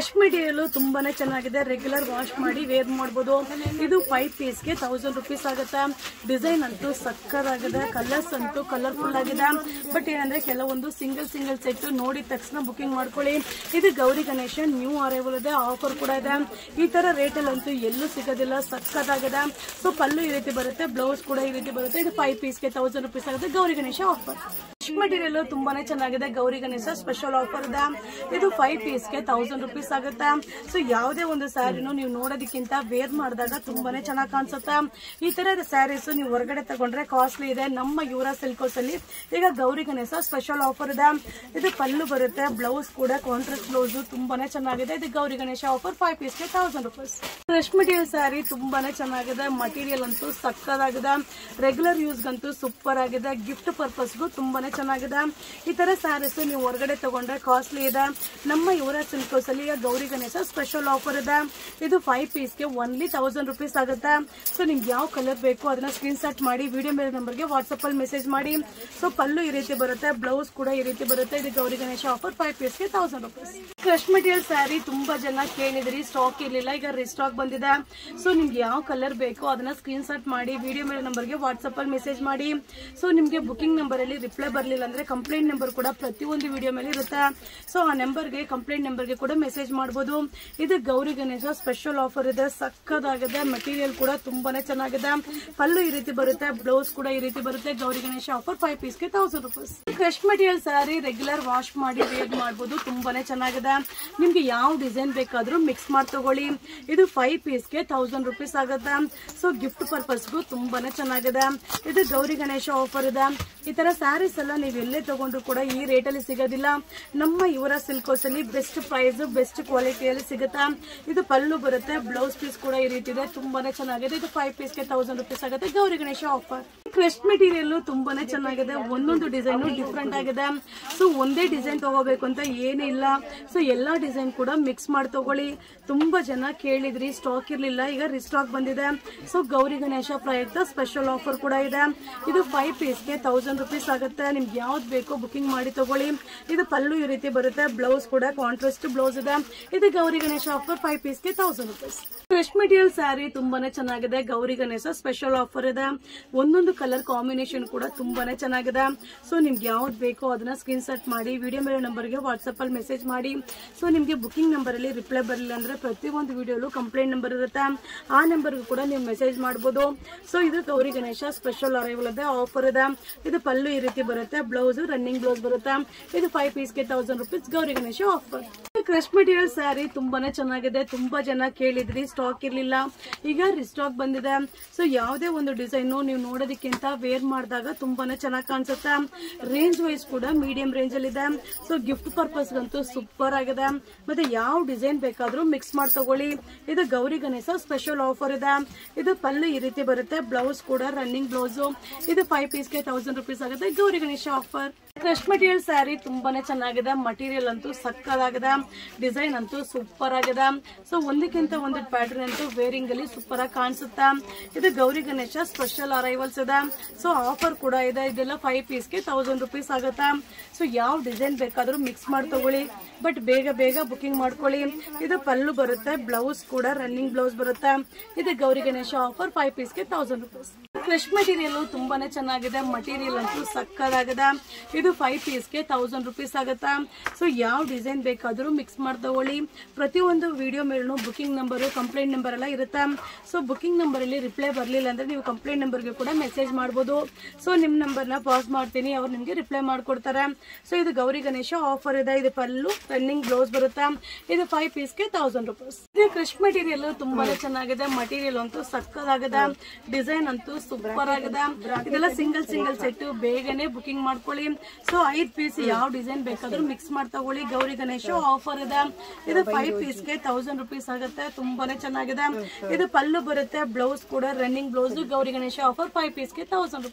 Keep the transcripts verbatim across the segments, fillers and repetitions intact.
Crush material ತುಂಬಾನೇ ಚೆನ್ನಾಗಿದೆ. Regular wash ಮಾಡಿ ವೇರ್ ಮಾಡಬಹುದು. ಇದು ಫೈವ್ ಪೀಸ್ ಗೆ ತೌಸಂಡ್ ರುಪೀಸ್ ಆಗುತ್ತೆ. ಡಿಸೈನ್ ಅಂತೂ ಸಕ್ಕತ್ತಾಗಿದೆ. ಕಲರ್ಸ್ ಅಂತೂ ಕಲರ್ಫುಲ್ ಆಗಿದೆ. ಬಟ್ ಏನಂದ್ರೆ ಕೆಲವೊಂದು ಸಿಂಗಲ್ ಸಿಂಗಲ್ ಸೆಟ್ ನೋಡಿದ ತಕ್ಷಣ ಬುಕಿಂಗ್ ಮಾಡ್ಕೊಳ್ಳಿ. ಇದು ಗೌರಿ ಗಣೇಶ ನ್ಯೂ ಅರೈವಲ್ ಇದೆ. ಆಫರ್ ಕೂಡ ಇದೆ. ಈ ತರ ರೇಟ್ ಅಲ್ಲಿ ಅಂತೂ ಎಲ್ಲೂ ಸಿಗೋದಿಲ್ಲ. ಸಕ್ಕತ್ತಾಗಿದೆ. ಸೊ ಪಲ್ಲು ಈ ರೀತಿ ಬರುತ್ತೆ, ಬ್ಲೌಸ್ ಕೂಡ ಈ ರೀತಿ ಬರುತ್ತೆ. ಇದು ಫೈವ್ ಪೀಸ್ ಗೆ ತೌಸಂಡ್ ರುಪೀಸ್ ಆಗುತ್ತೆ. Gauri Ganesha offer. Crush material ತುಂಬಾನೇ ಚೆನ್ನಾಗಿದೆ. ಗೌರಿ ಗಣೇಶ ಸ್ಪೆಷಲ್ ಆಫರ್ ಇದೆ. ಇದು ಫೈವ್ ಪೀಸ್ ಗೆ ತೌಸಂಡ್ ರುಪೀಸ್ ಆಗುತ್ತೆ. ಸೊ ಯಾವುದೇ ಒಂದು ಸ್ಯಾರಿನೂ ನೀವು ನೋಡೋದಕ್ಕಿಂತ ವೇರ್ ಮಾಡಿದಾಗ ತುಂಬಾನೇ ಚೆನ್ನಾಗಿ ಕಾಣಿಸುತ್ತೆ. ಈ ತರ ಸ್ಯಾರೀಸ್ ನೀವು ಹೊರಗಡೆ ತಗೊಂಡ್ರೆ ಕಾಸ್ಟ್ಲಿ ಇದೆ. ನಮ್ಮ ಯುವರಾಜ್ ಸಿಲ್ಕ್ಸ್ ಅಲ್ಲಿ ಈಗ ಗೌರಿ ಗಣೇಶ ಸ್ಪೆಷಲ್ ಆಫರ್ ಇದೆ. ಇದು ಪಲ್ಲು ಬರುತ್ತೆ, ಬ್ಲೌಸ್ ಕೂಡ ಕಾಂಟ್ರಾಸ್ಟ್ ಬ್ಲೌಸ್ ತುಂಬಾನೇ ಚೆನ್ನಾಗಿದೆ. ಇದು Gauri Ganesha offer five piece ಗೆ thousand rupees. Crush material sari ತುಂಬಾನೇ ಚೆನ್ನಾಗಿದೆ. ಮಟೀರಿಯಲ್ ಅಂತೂ ಸಕ್ಕತ್ತಾಗಿದೆ. ರೆಗ್ಯುಲರ್ ಯೂಸ್ ಗಂತೂ ಸೂಪರ್ ಆಗಿದೆ. ಗಿಫ್ಟ್ ಪರ್ಪಸ್ಗೂ ತುಂಬಾನೇ ಚೆನ್ನಾಗಿದೆ. ಈ ತರ ಸ್ಯಾರೀಸ್ ನೀವು ಹೊರಗಡೆ ತಗೊಂಡ್ರೆ ಕಾಸ್ಟ್ಲಿ ಇದೆ. ನಮ್ಮ ಯುವರಾಜ್ ಸಿಲ್ಕ್ಸ್ ಅಲ್ಲಿ ಈಗ ಗೌರಿ ಗಣೇಶ ಸ್ಪೆಷಲ್ ಆಫರ್ ಇದೆ. ಇದು ಫೈವ್ ಪೀಸ್ ಗೆ ಒನ್ಲಿ ತೌಸಂಡ್ ರುಪೀಸ್ ಆಗುತ್ತೆ. ಸೊ ನಿಮ್ಗೆ ಯಾವ ಕಲರ್ ಬೇಕು ಅದನ್ನ ಸ್ಕ್ರೀನ್ ಶಾಟ್ ಮಾಡಿ ವಿಡಿಯೋ ಮೇಲೆ ನಂಬರ್ಗೆ ವಾಟ್ಸ್ಆಪ್ ಅಲ್ಲಿ ಮೆಸೇಜ್ ಮಾಡಿ. ಸೊ ಪಲ್ಲು ಈ ರೀತಿ ಬರುತ್ತೆ, ಬ್ಲೌಸ್ ಕೂಡ ಈ ರೀತಿ ಬರುತ್ತೆ. ಇದು Gauri Ganesha offer five piece ಗೆ thousand rupees. Crush material sari ತುಂಬಾ ಜನ ಕೇಳಿದ್ರಿ, ಸ್ಟಾಕ್ ಇರ್ಲಿಲ್ಲ, ಈಗ ರಿಸ್ಟಾಕ್ ಬಂದಿದೆ. ಸೊ ನಿಮ್ಗೆ ಯಾವ ಕಲರ್ ಬೇಕು ಅದನ್ನ ಸ್ಕ್ರೀನ್ ಶಾಟ್ ಮಾಡಿ ವಿಡಿಯೋ ಮೇಲೆ ನಂಬರ್ಗೆ ವಾಟ್ಸ್ಆಪ್ ಅಲ್ಲಿ ಮೆಸೇಜ್ ಮಾಡಿ. ಸೊ ನಿಮ್ಗೆ ಬುಕಿಂಗ್ ನಂಬರ್ ಅಲ್ಲಿ ರಿಪ್ಲೈ ಬರಲಿಲ್ಲ ಅಂದ್ರೆ ಕಂಪ್ಲೇಂಟ್ ನಂಬರ್ ಕೂಡ ಪ್ರತಿಯೊಂದು ವಿಡಿಯೋ ಮೇಲೆ ಇರುತ್ತೆ. ಸೊ ಆ ನಂಬರ್ಗೆ ಕಂಪ್ಲೇಂಟ್ ನಂಬರ್ಗೆ ಕೂಡ ಮೆಸೇಜ್ ಮಾಡಬಹುದು. ಇದು ಗೌರಿ ಗಣೇಶ ಸ್ಪೆಷಲ್ ಆಫರ್ ಇದೆ. ಸಕ್ಕತ್ತಾಗಿದೆ. ಮೆಟೀರಿಯಲ್ ಕೂಡ ತುಂಬಾನೇ ಚೆನ್ನಾಗಿದೆ. ಪಲ್ಲು ಈ ರೀತಿ ಬರುತ್ತೆ, ಬ್ಲೌಸ್ ಕೂಡ ಈ ರೀತಿ ಬರುತ್ತೆ. Gauri Ganesha offer five piece ಗೆ thousand rupees. Crush material sari regular wash ಮಾಡಿ ವೇರ್ ಮಾಡಬಹುದು. ತುಂಬಾನೇ ಚೆನ್ನಾಗಿದೆ. ನಿಮ್ಗೆ ಯಾವ ಡಿಸೈನ್ ಬೇಕಾದ್ರೂ ಮಿಕ್ಸ್ ಮಾಡಿ ತಗೊಳ್ಳಿ. ಇದು ಫೈವ್ ಪೀಸ್ ಗೆ ತೌಸಂಡ್ ರುಪೀಸ್ ಆಗುತ್ತೆ. ಸೊ ಗಿಫ್ಟ್ ಪರ್ಪಸ್ಗೂ ತುಂಬಾನೇ ಚೆನ್ನಾಗಿದೆ. ಇದು ಗೌರಿ ಗಣೇಶ ಆಫರ್ ಇದೆ. ಈ ತರ ಸ್ಯಾರೀಸ್ ಎಲ್ಲ ನೀವು ಎಲ್ಲೇ ತಗೊಂಡ್ರು ಕೂಡ ಈ ರೇಟ್ ಅಲ್ಲಿ ಸಿಗೋದಿಲ್ಲ. ನಮ್ಮ ಯುವರಾಜ್ ಸಿಲ್ಕ್ಸ್ ಅಲ್ಲಿ ಬೆಸ್ಟ್ ಪ್ರೈಸ್, ಬೆಸ್ಟ್ ಕ್ವಾಲಿಟಿಯಲ್ಲಿ ಸಿಗುತ್ತೆ. ಇದು ಪಲ್ಲು ಬರುತ್ತೆ, ಬ್ಲೌಸ್ ಪೀಸ್ ಕೂಡ ಈ ರೀತಿ ಇದೆ. ತುಂಬಾನೇ ಚೆನ್ನಾಗಿದೆ. ಇದು ಫೈವ್ ಪೀಸ್ ಗೆ ತೌಸಂಡ್ ರುಪೀಸ್ ಆಗುತ್ತೆ. Gauri Ganesha offer. Crush material ತುಂಬಾನೇ ಚೆನ್ನಾಗಿದೆ. ಒಂದೊಂದು ಡಿಸೈನ್ ಡಿಫ್ರೆಂಟ್ ಆಗಿದೆ. ಸೊ ಒಂದೇ ಡಿಸೈನ್ ತಗೋಬೇಕು ಅಂತ ಏನಿಲ್ಲ. ಸೊ ಎಲ್ಲಾ ಡಿಸೈನ್ ಕೂಡ ಮಿಕ್ಸ್ ಮಾಡಿ ತಗೊಳ್ಳಿ. ತುಂಬಾ ಜನ ಕೇಳಿದ್ರಿ, ಸ್ಟಾಕ್ ಇರ್ಲಿಲ್ಲ, ಈಗ ರಿಸ್ಟಾಕ್ ಬಂದಿದೆ. ಸೊ ಗೌರಿ ಗಣೇಶ ಪ್ರಯುಕ್ತ ಸ್ಪೆಷಲ್ ಆಫರ್ ಕೂಡ ಇದೆ. ಇದು ಫೈವ್ ಪೀಸ್ ಗೆ ತೌಸಂಡ್ ರುಪೀಸ್ ಆಗುತ್ತೆ. ನಿಮ್ಗೆ ಯಾವ್ದು ಬೇಕೋ ಬುಕಿಂಗ್ ಮಾಡಿ ತಗೊಳ್ಳಿ. ಇದು ಪಲ್ಲು ಈ ರೀತಿ ಬರುತ್ತೆ, ಬ್ಲೌಸ್ ಕೂಡ ಕಾಂಟ್ರಾಸ್ಟ್ ಬ್ಲೌಸ್ ಇದೆ. ಇದು Gauri Ganesha offer five piece ಗೆ thousand rupees. Crush material sari ತುಂಬಾನೇ ಚೆನ್ನಾಗಿದೆ. ಗೌರಿ ಗಣೇಶ ಸ್ಪೆಷಲ್ ಆಫರ್ ಇದೆ. ಒಂದೊಂದು ಕಲರ್ ಕಾಂಬಿನೇಷನ್ ಕೂಡ ತುಂಬಾನೇ ಚೆನ್ನಾಗಿದೆ. ಸೊ ನಿಮ್ಗೆ ಯಾವ್ದು ಬೇಕೋ ಅದನ್ನ ಸ್ಕ್ರೀನ್ ಶಾಟ್ ಮಾಡಿ ವಿಡಿಯೋ ಮೇಲೆ ನಂಬರ್ಗೆ ವಾಟ್ಸ್ಆಪ್ ಅಲ್ಲಿ ಮೆಸೇಜ್ ಮಾಡಿ. ಸೊ ನಿಮ್ಗೆ ಬುಕಿಂಗ್ ನಂಬರ್ ಅಲ್ಲಿ ರಿಪ್ಲೈ ಬರಲಿಲ್ಲ ಅಂದ್ರೆ ಪ್ರತಿಯೊಂದು ವಿಡಿಯೋಲು ಕಂಪ್ಲೇಂಟ್ ನಂಬರ್ ಇರುತ್ತೆ. ಆ ನಂಬರ್ಗೂ ಕೂಡ ನೀವು ಮೆಸೇಜ್ ಮಾಡಬಹುದು. ಸೊ ಇದು ಗೌರಿ ಗಣೇಶ ಸ್ಪೆಷಲ್ ಅರೈವಲ್ ಇದೆ. ಆಫರ್ ಇದೆ. ಇದು ಪಲ್ಲು ಈ ರೀತಿ ಬರುತ್ತೆ, ಬ್ಲೌಸ್ ರನ್ನಿಂಗ್ ಬ್ಲೌಸ್ ಬರುತ್ತೆ. ಇದು ಫೈವ್ ಪೀಸ್ ಗೆ thousand rupees. Gauri Ganesha offer. Crush material sari ತುಂಬಾನೇ ಚೆನ್ನಾಗಿದೆ. ತುಂಬಾ ಜನ ಕೇಳಿದ್ರಿ, ಸ್ಟಾಕ್ ಇರ್ಲಿಲ್ಲ, ಈಗ ರಿಸ್ಟಾಕ್ ಬಂದಿದೆ. ಸೊ ಯಾವುದೇ ಒಂದು ಡಿಸೈನ್ ನೀವು ನೋಡೋದಕ್ಕಿಂತ ವೇರ್ ಮಾಡಿದಾಗ ತುಂಬಾನೇ ಚೆನ್ನಾಗಿ ಕಾಣಿಸುತ್ತೆ. ರೇಂಜ್ ವೈಸ್ ಕೂಡ ಮೀಡಿಯಂ ರೇಂಜ್ ಅಲ್ಲಿ ಇದೆ. ಸೊ ಗಿಫ್ಟ್ ಪರ್ಪಸ್ ಗಂತೂ ಸೂಪರ್ ಆಗಿದೆ. ಮತ್ತೆ ಯಾವ ಡಿಸೈನ್ ಬೇಕಾದ್ರೂ ಮಿಕ್ಸ್ ಮಾಡಿ ತಗೊಳ್ಳಿ. ಇದು ಗೌರಿ ಗಣೇಶ ಸ್ಪೆಷಲ್ ಆಫರ್ ಇದೆ. ಇದು ಪಲ್ಲು ಈ ರೀತಿ ಬರುತ್ತೆ, ಬ್ಲೌಸ್ ಕೂಡ ರನ್ನಿಂಗ್ ಬ್ಲೌಸ್. ಇದು ಫೈವ್ ಪೀಸ್ ಗೆ ತೌಸಂಡ್ ರುಪೀಸ್ ಆಗುತ್ತೆ. Gauri Ganesha offer. Crush material sari ತುಂಬಾನೇ ಚೆನ್ನಾಗಿದೆ. ಮಟೀರಿಯಲ್ ಅಂತೂ ಸಕ್ಕತ್ತಾಗಿದೆ. ಡಿಸೈನ್ ಅಂತೂ ಸೂಪರ್ ಆಗಿದೆ. ಸೊ ಒಂದಕ್ಕಿಂತ ಒಂದು ಪ್ಯಾಟರ್ನ್ ಅಂತೂ ವೇರಿಂಗ್ ಅಲ್ಲಿ ಸೂಪರ್ ಆಗಿ ಕಾಣಿಸುತ್ತೆ. ಇದು ಗೌರಿ ಗಣೇಶ ಸ್ಪೆಷಲ್ ಅರೈವಲ್ಸ್ ಇದೆ. ಸೊ ಆಫರ್ ಕೂಡ ಇದೆ. ಇದೆಲ್ಲ ಫೈವ್ ಪೀಸ್ ಗೆ ತೌಸಂಡ್ ರುಪೀಸ್ ಆಗುತ್ತೆ. ಸೊ ಯಾವ ಡಿಸೈನ್ ಬೇಕಾದ್ರೂ ಮಿಕ್ಸ್ ಮಾಡಿ ತಗೊಳ್ಳಿ. ಬಟ್ ಬೇಗ ಬೇಗ ಬುಕಿಂಗ್ ಮಾಡ್ಕೊಳ್ಳಿ. ಇದು ಪಲ್ಲು ಬರುತ್ತೆ, ಬ್ಲೌಸ್ ಕೂಡ ರನ್ನಿಂಗ್ ಬ್ಲೌಸ್ ಬರುತ್ತೆ. ಇದು Gauri Ganesha offer five piece ಗೆ ತೌಸಂಡ್ ರುಪೀಸ್. ಕ್ರಶ್ ಮೆಟೀರಿಯಲ್ ತುಂಬಾನೇ ಚೆನ್ನಾಗಿದೆ. ಮಟೀರಿಯಲ್ ಅಂತೂ ಸಕ್ಕತ್ತಾಗಿದೆ. ಇದು ಫೈವ್ ಪೀಸ್ ಗೆ ತೌಸಂಡ್ ರುಪೀಸ್ ಆಗುತ್ತೆ. ಸೊ ಯಾವ ಡಿಸೈನ್ ಬೇಕಾದ್ರೂ ಮಿಕ್ಸ್ ಮಾಡಿ ತಗೊಳ್ಳಿ. ಪ್ರತಿಯೊಂದು ವಿಡಿಯೋ ಮೇಲೂ ಬುಕಿಂಗ್ ನಂಬರ್, ಕಂಪ್ಲೇಂಟ್ ನಂಬರ್ ಎಲ್ಲ ಇರುತ್ತೆ. ಸೊ ಬುಕಿಂಗ್ ನಂಬರ್ ಅಲ್ಲಿ ರಿಪ್ಲೈ ಬರಲಿಲ್ಲ ಅಂದ್ರೆ ನೀವು ಕಂಪ್ಲೇಂಟ್ ನಂಬರ್ಗೆ ಕೂಡ ಮೆಸೇಜ್ ಮಾಡಬಹುದು. ಸೊ ನಿಮ್ ನಂಬರ್ನ ಪಾಸ್ ಮಾಡ್ತೀನಿ, ಅವ್ರು ನಿಮ್ಗೆ ರಿಪ್ಲೈ ಮಾಡ್ಕೊಡ್ತಾರೆ. ಸೊ ಇದು ಗೌರಿ ಗಣೇಶ ಆಫರ್ ಇದೆ. ಇದು ಪಲ್ಲು ರನ್ನಿಂಗ್ ಬ್ಲೌಸ್ ಬರುತ್ತೆ. ಇದು ಫೈವ್ ಪೀಸ್ ಗೆ ತೌಸಂಡ್ ರುಪೀಸ್. ಇದು ಕ್ರಶ್ ಮೆಟೀರಿಯಲ್ ತುಂಬಾನೇ ಚೆನ್ನಾಗಿದೆ. ಮಟೀರಿಯಲ್ ಅಂತೂ ಸಕ್ಕತ್ತಾಗಿದೆ. ಡಿಸೈನ್ ಅಂತೂ ಸೂಪರ್ ಆಗಿದೆ. ಇದೆಲ್ಲ ಸಿಂಗಲ್ ಸಿಂಗಲ್ ಸೆಟ್. ಬೇಗನೆ ಬುಕಿಂಗ್ ಮಾಡ್ಕೊಳ್ಳಿ. ಸೊ ಐದ್ ಪೀಸ್ ಯಾವ ಡಿಸೈನ್ ಬೇಕಾದ್ರೂ ಮಿಕ್ಸ್ ಮಾಡಿ ತಗೊಳ್ಳಿ. ಗೌರಿ ಗಣೇಶ ಆಫರ್ ಇದೆ. ಇದು ಫೈವ್ ಪೀಸ್ ಗೆ ತೌಸಂಡ್ ರುಪೀಸ್ ಆಗುತ್ತೆ. ತುಂಬಾನೇ ಚೆನ್ನಾಗಿದೆ. ಇದು ಪಲ್ಲು ಬರುತ್ತೆ, ಬ್ಲೌಸ್ ಕೂಡ running blouse. Gauri Ganesha offer five piece ಗೆ thousand rupees.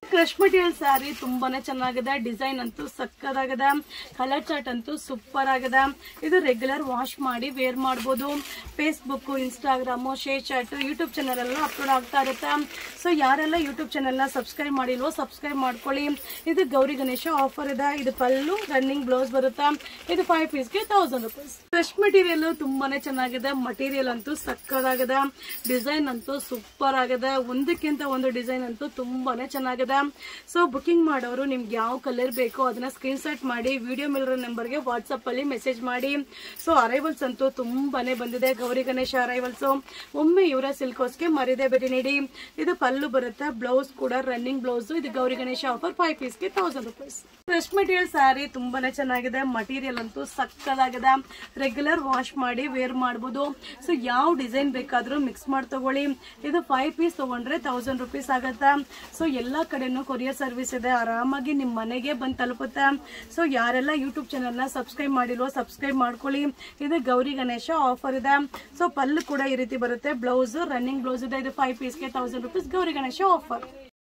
Crush material sari ತುಂಬಾನೇ ಚೆನ್ನಾಗಿದೆ. ಡಿಸೈನ್ ಅಂತೂ ಸಕ್ಕದಾಗಿದೆ. ಕಲರ್ ಚಾರ್ಟ್ ಅಂತೂ ಸೂಪರ್ ಆಗಿದೆ. ಇದು ರೆಗ್ಯುಲರ್ ವಾಶ್ ಮಾಡಿ ವೇರ್ ಮಾಡಬಹುದು. Facebook, Instagram, share chat, YouTube channel ಎಲ್ಲ ಅಪ್ಲೋಡ್ ಆಗ್ತಾ ಇರುತ್ತೆ. ಸೊ ಯಾರೆಲ್ಲ ಯೂಟ್ಯೂಬ್ ಚಾನಲ್ ನ ಸಬ್ಸ್ಕ್ರೈಬ್ ಮಾಡಿಲ್ವೋ ಸಬ್ಸ್ಕ್ರೈಬ್ ಮಾಡ್ಕೊಳ್ಳಿ. ಇದು ಗೌರಿ ಗಣೇಶ ಆಫರ್ ಇದೆ. ಇದು ಪಲ್ಲು, ರನ್ನಿಂಗ್ ಬ್ಲೌಸ್ ಬರುತ್ತೆ. ಇದು ಫೈವ್ ಪೀಸ್ಗೆ ತೌಸಂಡ್ ರುಪೀಸ್. ಕ್ರಶ್ ಮೆಟೀರಿಯಲ್ ತುಂಬಾನೇ ಚೆನ್ನಾಗಿದೆ. ಮಟೀರಿಯಲ್ ಅಂತೂ ಸಕ್ಕದಾಗಿದೆ. ಡಿಸೈನ್ ಅಂತೂ ಸೂಪರ್ ಆಗಿದೆ. ಒಂದಕ್ಕಿಂತ ಒಂದು ಡಿಸೈನ್ ಅಂತೂ ತುಂಬಾನೇ ಚೆನ್ನಾಗಿದೆ. ಸೊ ಬುಕಿಂಗ್ ಮಾಡೋರು ನಿಮ್ಗೆ ಯಾವ ಕಲರ್ ಬೇಕೋ ಅದನ್ನ ಸ್ಕ್ರೀನ್ ಶಾಟ್ ಮಾಡಿ ವಿಡಿಯೋ ಮೇಲಿರೋ ನಂಬರ್ಗೆ ವಾಟ್ಸ್ಆಪ್ ಅಲ್ಲಿ ಮೆಸೇಜ್ ಮಾಡಿ. ಸೊ ಅರೈವಲ್ಸ್ ಅಂತೂ ತುಂಬಾನೇ ಬಂದಿದೆ. ಗೌರಿ ಗಣೇಶ ಅರೈವಲ್ಸ್. ಒಮ್ಮೆ ಇವರ ಸಿಲ್ಕೋಸ್ಗೆ ಮರಿದೆ ಭೇಟಿ ನೀಡಿ. ಇದು ಪಲ್ಲು ಬರುತ್ತೆ. ಬ್ಲೌಸ್ ಕೂಡ ರನ್ನಿಂಗ್ ಬ್ಲೌಸ್. ಇದು ಗೌರಿ ಗಣೇಶ ಆಫರ್ ಫೈವ್ ಪೀಸ್ಗೆ thousand rupees. Crush material sari ತುಂಬಾನೇ ಚೆನ್ನಾಗಿದೆ. ಮಟೀರಿಯಲ್ ಅಂತೂ ಸಕ್ಕದಾಗಿದೆ. ರೆಗ್ಯುಲರ್ ವಾಶ್ ಮಾಡಿ ವೇರ್ ಮಾಡಬಹುದು. ಸೊ ಯಾವ ಡಿಸೈನ್ ಬೇಕಾದ್ರೂ ಮಿಕ್ಸ್ ಮಾಡಿ ತಗೊಳ್ಳಿ. ಇದು ಫೈವ್ ಪೀಸ್ ತಗೊಂಡ್ರೆ ತೌಸಂಡ್ ರುಪೀಸ್ ಆಗುತ್ತೆ. ಸೊ ಎಲ್ಲಾ ಕಡೆನೂ ಕೊರಿಯರ್ ಸರ್ವಿಸ್ ಇದೆ. ಆರಾಮಾಗಿ ನಿಮ್ ಮನೆಗೆ ಬಂದು ತಲುಪುತ್ತೆ. ಸೊ ಯಾರೆಲ್ಲ ಯೂಟ್ಯೂಬ್ ಚಾನಲ್ ನ ಸಬ್ಸ್ಕ್ರೈಬ್ ಮಾಡಿಲ್ವೋ ಸಬ್ಸ್ಕ್ರೈಬ್ ಮಾಡ್ಕೊಳ್ಳಿ. ಇದು ಗೌರಿ ಗಣೇಶ ಆಫರ್ ಇದೆ. ಸೊ ಪಲ್ಲು ಕೂಡ ಈ ರೀತಿ ಬರುತ್ತೆ. ಬ್ಲೌಸ್ ರನ್ನಿಂಗ್ ಬ್ಲೌಸ್ ಇದೆ. ಇದು ಫೈವ್ ಪೀಸ್ಗೆ thousand rupees Gauri Ganesha offer.